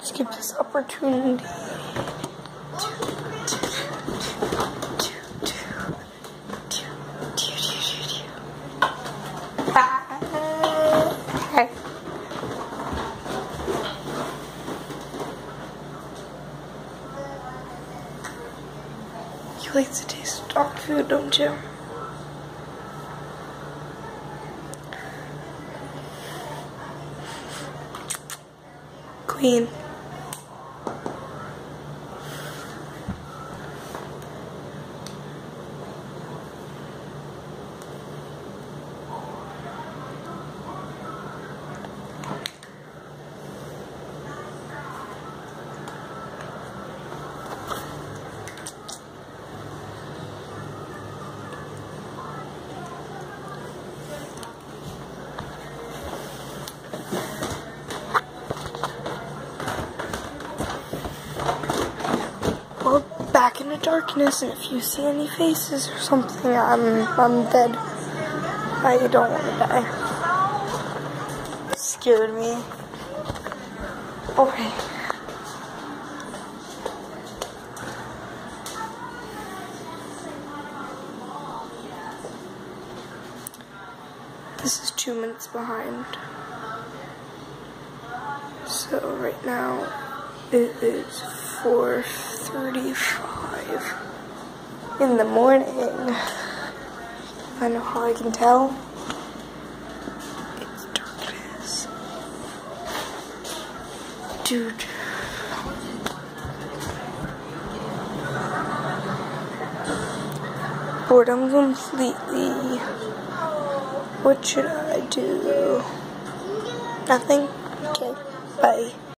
skip this opportunity. You like the taste of dog food, don't you? Queen. We're back in the darkness, and if you see any faces or something, I'm dead. I don't want to die. It scared me. Okay. This is 2 minutes behind. So right now it is 4:35 in the morning. I know how I can tell. It's darkness. Dude. Boredom completely. What should I do? Nothing? Okay, bye.